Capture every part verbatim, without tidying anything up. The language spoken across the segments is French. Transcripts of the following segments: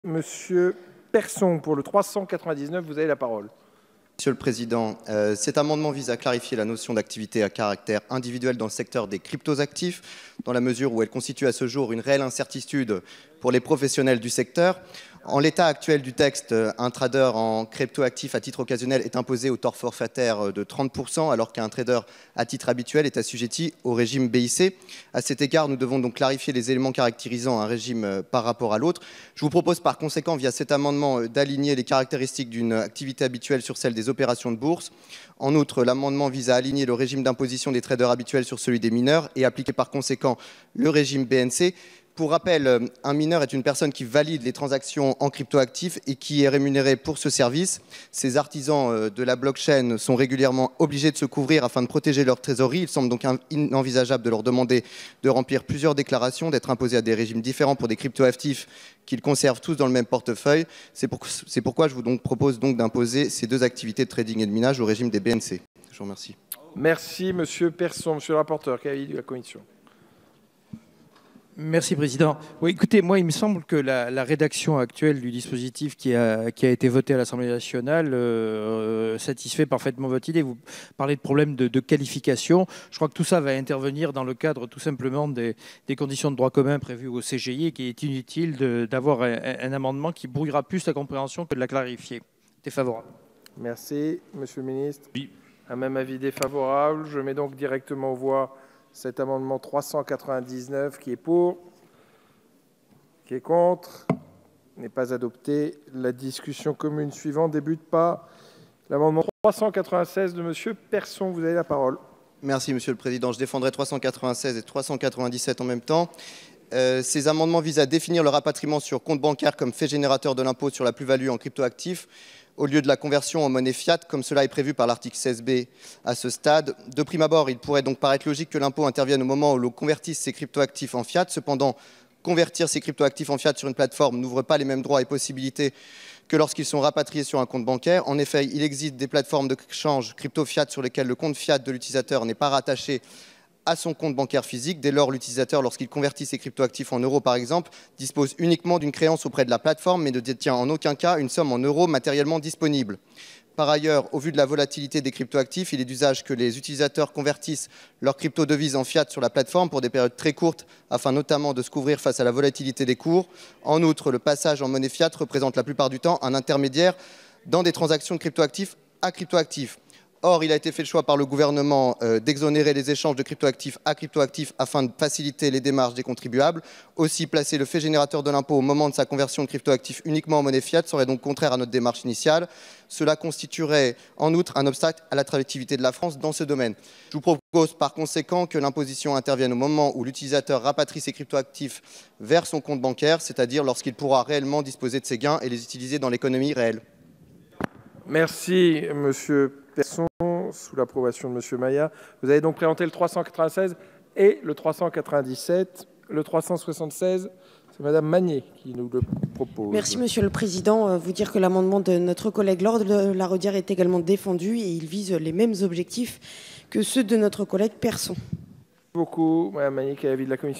Monsieur Persson, pour le trois cent quatre-vingt-dix-neuf, vous avez la parole. Monsieur le Président, euh, cet amendement vise à clarifier la notion d'activité à caractère individuel dans le secteur des cryptoactifs, dans la mesure où elle constitue à ce jour une réelle incertitude pour les professionnels du secteur. En l'état actuel du texte, un trader en cryptoactifs à titre occasionnel est imposé au tort forfaitaire de trente pour cent, alors qu'un trader à titre habituel est assujetti au régime B I C. À cet égard, nous devons donc clarifier les éléments caractérisant un régime par rapport à l'autre. Je vous propose par conséquent, via cet amendement, d'aligner les caractéristiques d'une activité habituelle sur celles des opérations de bourse. En outre, l'amendement vise à aligner le régime d'imposition des traders habituels sur celui des mineurs et appliquer par conséquent le régime B N C. Pour rappel, un mineur est une personne qui valide les transactions en cryptoactifs et qui est rémunérée pour ce service. Ces artisans de la blockchain sont régulièrement obligés de se couvrir afin de protéger leur trésorerie. Il semble donc inenvisageable de leur demander de remplir plusieurs déclarations, d'être imposés à des régimes différents pour des cryptoactifs qu'ils conservent tous dans le même portefeuille. C'est pour, c'est pourquoi je vous donc propose donc d'imposer ces deux activités de trading et de minage au régime des B N C. Je vous remercie. Merci, Monsieur Persson. Monsieur le rapporteur, quel est l'avis de la commission ? Merci, Président. Oui, écoutez, moi, il me semble que la, la rédaction actuelle du dispositif qui a, qui a été voté à l'Assemblée nationale euh, satisfait parfaitement votre idée. Vous parlez de problèmes de, de qualification. Je crois que tout ça va intervenir dans le cadre tout simplement des, des conditions de droit commun prévues au C G I et qu'il est inutile d'avoir un, un amendement qui brouillera plus la compréhension que de la clarifier. Défavorable. Merci. Monsieur le ministre. Oui. Un même avis défavorable. Je mets donc directement aux voix cet amendement trois cent quatre-vingt-dix-neuf qui est pour, qui est contre, n'est pas adopté. La discussion commune suivante débute par l'amendement trois cent quatre-vingt-seize de Monsieur Persson. Vous avez la parole. Merci, Monsieur le Président. Je défendrai trois cent quatre-vingt-seize et trois cent quatre-vingt-dix-sept en même temps. Euh, ces amendements visent à définir le rapatriement sur compte bancaire comme fait générateur de l'impôt sur la plus-value en cryptoactifs, au lieu de la conversion en monnaie fiat, comme cela est prévu par l'article seize B à ce stade. De prime abord, il pourrait donc paraître logique que l'impôt intervienne au moment où l'on convertisse ces cryptoactifs en fiat. Cependant, convertir ces cryptoactifs en fiat sur une plateforme n'ouvre pas les mêmes droits et possibilités que lorsqu'ils sont rapatriés sur un compte bancaire. En effet, il existe des plateformes de change crypto-fiat sur lesquelles le compte fiat de l'utilisateur n'est pas rattaché à son compte bancaire physique. Dès lors, l'utilisateur, lorsqu'il convertit ses cryptoactifs en euros par exemple, dispose uniquement d'une créance auprès de la plateforme, mais ne détient en aucun cas une somme en euros matériellement disponible. Par ailleurs, au vu de la volatilité des cryptoactifs, il est d'usage que les utilisateurs convertissent leurs crypto-devises en fiat sur la plateforme pour des périodes très courtes, afin notamment de se couvrir face à la volatilité des cours. En outre, le passage en monnaie fiat représente la plupart du temps un intermédiaire dans des transactions de cryptoactifs à cryptoactifs. Or, il a été fait le choix par le gouvernement euh, d'exonérer les échanges de cryptoactifs à cryptoactifs afin de faciliter les démarches des contribuables. Aussi, placer le fait générateur de l'impôt au moment de sa conversion de cryptoactifs uniquement en monnaie fiat serait donc contraire à notre démarche initiale. Cela constituerait en outre un obstacle à l'attractivité de la France dans ce domaine. Je vous propose par conséquent que l'imposition intervienne au moment où l'utilisateur rapatrie ses cryptoactifs vers son compte bancaire, c'est-à-dire lorsqu'il pourra réellement disposer de ses gains et les utiliser dans l'économie réelle. Merci, Monsieur Persson, sous l'approbation de Monsieur Maillard. Vous avez donc présenté le trois cent quatre-vingt-seize et le trois cent quatre-vingt-dix-sept. Le trois cent soixante-seize, c'est Madame Magnier qui nous le propose. Merci, Monsieur le Président. Vous dire que l'amendement de notre collègue Laure de la Rodière est également défendu et il vise les mêmes objectifs que ceux de notre collègue Persson. Merci beaucoup. Madame Magnier, quel est l'avis de la Commission ?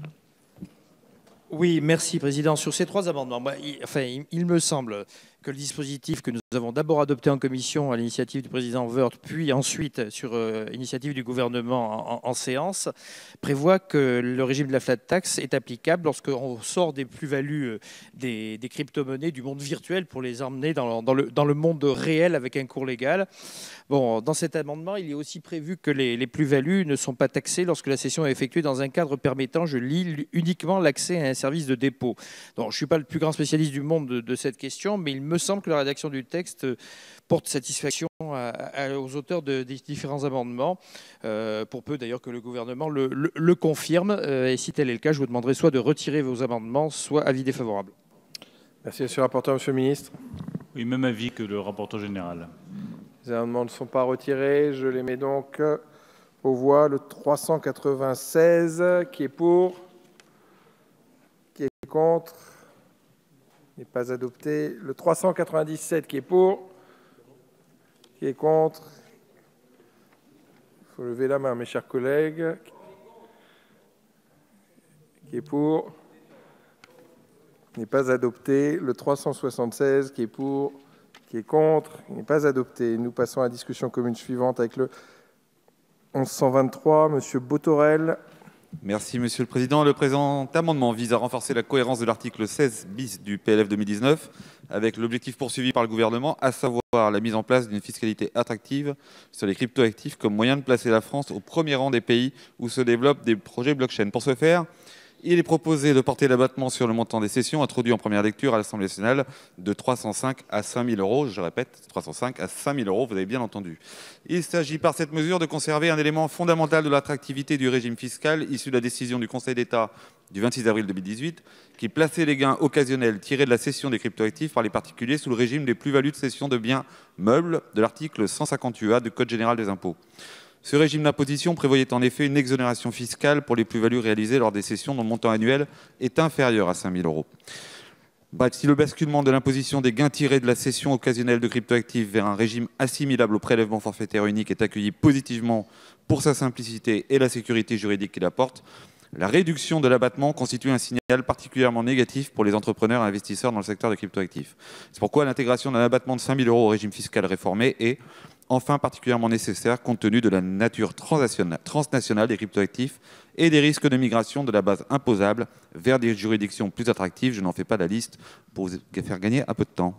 Oui, merci, Président. Sur ces trois amendements, bah, il, enfin, il, il me semble que le dispositif que nous avons d'abord adopté en commission à l'initiative du président Woerth, puis ensuite sur euh, initiative du gouvernement en, en, en séance, prévoit que le régime de la flat tax est applicable lorsqu'on sort des plus-values euh, des, des crypto-monnaies du monde virtuel pour les emmener dans, dans, le, dans le monde réel avec un cours légal. Bon, dans cet amendement, il est aussi prévu que les, les plus-values ne sont pas taxées lorsque la cession est effectuée dans un cadre permettant, je lis, uniquement l'accès à un service de dépôt. Donc, je ne suis pas le plus grand spécialiste du monde de, de cette question, mais il me semble que la rédaction du texte porte satisfaction à, à, aux auteurs de, des différents amendements, euh, pour peu d'ailleurs que le gouvernement le, le, le confirme. Euh, et si tel est le cas, je vous demanderai soit de retirer vos amendements, soit avis défavorable. Merci, Monsieur le rapporteur. Monsieur le ministre. Oui, même avis que le rapporteur général. Les amendements ne sont pas retirés. Je les mets donc aux voix. Le trois cent quatre-vingt-seize, qui est pour, qui est contre, n'est pas adopté. Le trois cent quatre-vingt-dix-sept, qui est pour, qui est contre. Il faut lever la main, mes chers collègues. Qui est pour, Il n'est pas adopté. Le trois cent soixante-seize, qui est pour, qui est contre, il n'est pas adopté. Nous passons à la discussion commune suivante avec le onze cent vingt-trois, Monsieur Botorel. Merci, Monsieur le Président. Le présent amendement vise à renforcer la cohérence de l'article seize bis du P L F deux mille dix-neuf avec l'objectif poursuivi par le gouvernement, à savoir la mise en place d'une fiscalité attractive sur les cryptoactifs comme moyen de placer la France au premier rang des pays où se développent des projets blockchain. Pour ce faire, il est proposé de porter l'abattement sur le montant des cessions introduit en première lecture à l'Assemblée nationale de trois cent cinq à cinq mille euros. Je répète, trois cent cinq à cinq mille euros, vous avez bien entendu. Il s'agit par cette mesure de conserver un élément fondamental de l'attractivité du régime fiscal issu de la décision du Conseil d'État du vingt-six avril deux mille dix-huit qui plaçait les gains occasionnels tirés de la cession des cryptoactifs par les particuliers sous le régime des plus-values de cession de biens meubles de l'article cent cinquante-huit A du Code général des impôts. Ce régime d'imposition prévoyait en effet une exonération fiscale pour les plus-values réalisées lors des cessions dont le montant annuel est inférieur à cinq mille euros. Bref, si le basculement de l'imposition des gains tirés de la cession occasionnelle de cryptoactifs vers un régime assimilable au prélèvement forfaitaire unique est accueilli positivement pour sa simplicité et la sécurité juridique qu'il apporte, la réduction de l'abattement constitue un signal particulièrement négatif pour les entrepreneurs et investisseurs dans le secteur des cryptoactifs. C'est pourquoi l'intégration d'un abattement de cinq mille euros au régime fiscal réformé est enfin particulièrement nécessaire compte tenu de la nature transnationale des cryptoactifs et des risques de migration de la base imposable vers des juridictions plus attractives. Je n'en fais pas la liste pour vous faire gagner un peu de temps.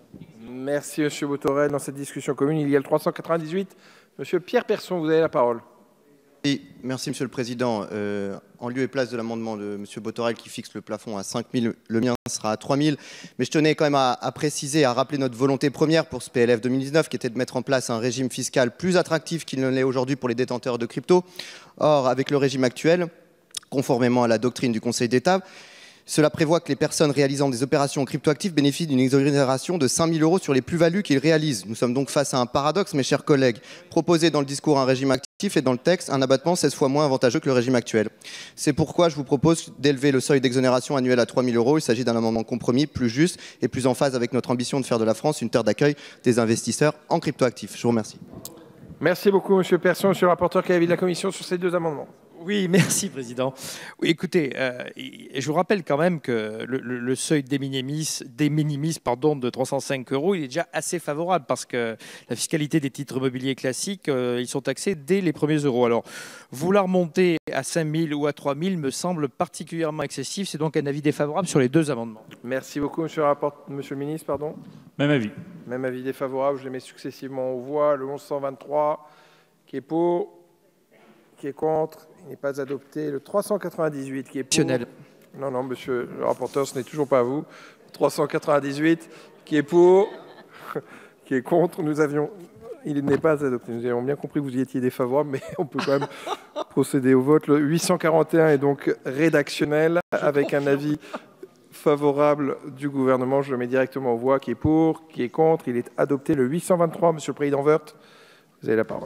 Merci, Monsieur Botorel. Dans cette discussion commune, il y a le trois cent quatre-vingt-dix-huit. Monsieur Pierre Persson, vous avez la parole. Oui, merci, Monsieur le Président. Euh, en lieu et place de l'amendement de Monsieur Botorel qui fixe le plafond à cinq mille, le mien sera à trois mille. Mais je tenais quand même à, à préciser, à rappeler notre volonté première pour ce P L F deux mille dix-neuf, qui était de mettre en place un régime fiscal plus attractif qu'il ne l'est aujourd'hui pour les détenteurs de crypto. Or, avec le régime actuel, conformément à la doctrine du Conseil d'État, cela prévoit que les personnes réalisant des opérations cryptoactives bénéficient d'une exonération de cinq mille euros sur les plus-values qu'ils réalisent. Nous sommes donc face à un paradoxe, mes chers collègues. Proposer dans le discours un régime actif et dans le texte un abattement seize fois moins avantageux que le régime actuel. C'est pourquoi je vous propose d'élever le seuil d'exonération annuel à trois mille euros. Il s'agit d'un amendement compromis, plus juste et plus en phase avec notre ambition de faire de la France une terre d'accueil des investisseurs en cryptoactifs. Je vous remercie. Merci beaucoup, Monsieur Persson. Monsieur le rapporteur, quel est l'avis de la Commission sur ces deux amendements? Oui, merci, Président. Oui, écoutez, euh, je vous rappelle quand même que le, le, le seuil des minimis, des minimis pardon, de trois cent cinq euros, il est déjà assez favorable parce que la fiscalité des titres immobiliers classiques, euh, ils sont taxés dès les premiers euros. Alors, vouloir monter à cinq mille ou à trois mille me semble particulièrement excessif. C'est donc un avis défavorable sur les deux amendements. Merci beaucoup, Monsieur le, rapport... Monsieur le ministre. Pardon. Même avis. Même avis défavorable. Je les mets successivement aux voix. Le onze cent vingt-trois, qui est pour, qui est contre. Il n'est pas adopté. Le trois cent quatre-vingt-dix-huit qui est pour. Non, non, monsieur le rapporteur, ce n'est toujours pas vous. trois cent quatre-vingt-dix-huit qui est pour, qui est contre. Nous avions... Il n'est pas adopté. Nous avons bien compris que vous y étiez défavorable, mais on peut quand même procéder au vote. Le huit cent quarante et un est donc rédactionnel avec un avis favorable du gouvernement. Je le mets directement aux voix. Qui est pour, qui est contre. Il est adopté. Le huit cent vingt-trois, monsieur le président Woerth, vous avez la parole.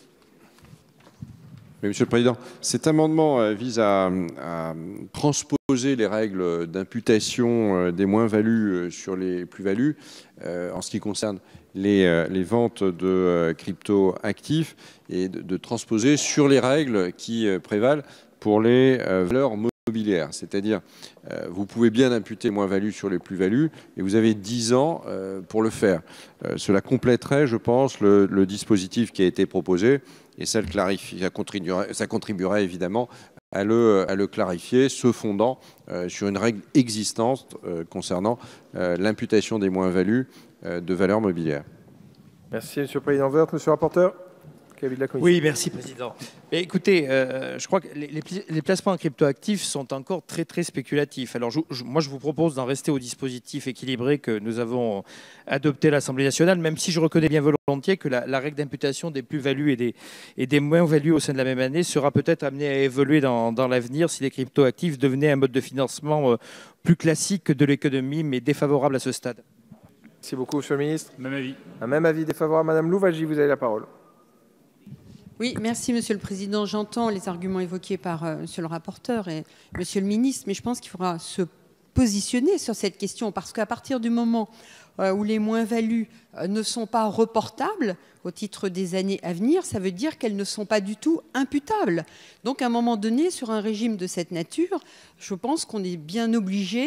Oui, Monsieur le Président, cet amendement vise à, à transposer les règles d'imputation des moins-values sur les plus-values euh, en ce qui concerne les, les ventes de crypto-actifs et de, de transposer sur les règles qui prévalent pour les valeurs mobilières. C'est-à-dire, euh, vous pouvez bien imputer moins-value sur les plus-values et vous avez dix ans euh, pour le faire. Euh, cela compléterait, je pense, le, le dispositif qui a été proposé. Et ça, le clarifie, ça, contribuerait, ça contribuerait évidemment à le, à le clarifier, se fondant euh, sur une règle existante euh, concernant euh, l'imputation des moins-values euh, de valeurs mobilières. Merci, Monsieur le Président Woerth. Monsieur le rapporteur, quel avis de la Commission? Oui, merci, Président. Mais écoutez, euh, je crois que les, les, les placements en cryptoactifs sont encore très, très spéculatifs. Alors, je, je, moi, je vous propose d'en rester au dispositif équilibré que nous avons adopté à l'Assemblée nationale, même si je reconnais bien volontiers que la, la règle d'imputation des plus-values et des, et des moins-values au sein de la même année sera peut-être amenée à évoluer dans, dans l'avenir si les cryptoactifs devenaient un mode de financement euh, plus classique de l'économie, mais défavorable à ce stade. Merci beaucoup, Monsieur le ministre. Même avis. Un même avis défavorable. Madame Louwagie, vous avez la parole. Oui, merci Monsieur le Président. J'entends les arguments évoqués par euh, Monsieur le rapporteur et Monsieur le ministre, mais je pense qu'il faudra se positionner sur cette question parce qu'à partir du moment euh, où les moins-values euh, ne sont pas reportables au titre des années à venir, ça veut dire qu'elles ne sont pas du tout imputables. Donc à un moment donné, sur un régime de cette nature, je pense qu'on est bien obligé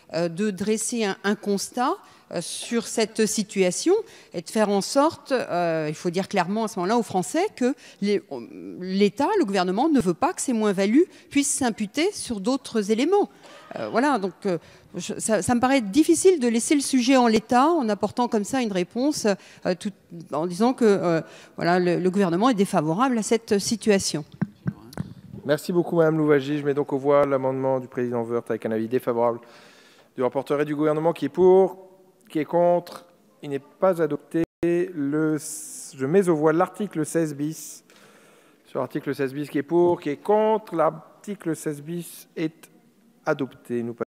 euh, de dresser un, un constat euh, sur cette situation et de faire en sorte, euh, il faut dire clairement à ce moment-là aux Français que l'État, le gouvernement ne veut pas que ces moins-values puissent s'imputer sur d'autres éléments. Euh, voilà, donc euh, je, ça, ça me paraît difficile de laisser le sujet en l'état en apportant comme ça une réponse euh, tout, en disant que euh, voilà, le, le gouvernement est défavorable à cette situation. Merci beaucoup, Madame Louwagie. Je mets donc aux voix l'amendement du président Woerth avec un avis défavorable du rapporteur et du gouvernement qui est pour, qui est contre. Il n'est pas adopté. Le, je mets aux voix l'article seize bis. Sur l'article seize bis qui est pour, qui est contre. L'article seize bis est adopté. Nous